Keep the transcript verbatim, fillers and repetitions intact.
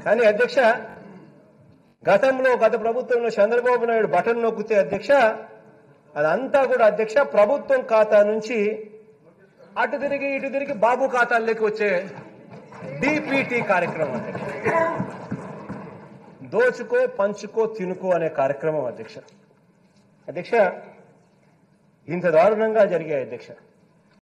కానీ అధ్యక్ష గతంలో గత ప్రభుత్వంలో చంద్రబాబు నాయుడు బటన్ నొక్కితే అధ్యక్ష అదంతా కూడా అధ్యక్ష ప్రభుత్వం ఖాతా నుంచి అటు తిరిగి ఇటు తిరిగి బాబు ఖాతాల్లోకి వచ్చే డిపిటి కార్యక్రమం అధ్యక్ష. దోచుకో పంచుకో తినుకో అనే కార్యక్రమం అధ్యక్ష. అధ్యక్ష ఇంత దారుణంగా జరిగాయి అధ్యక్ష.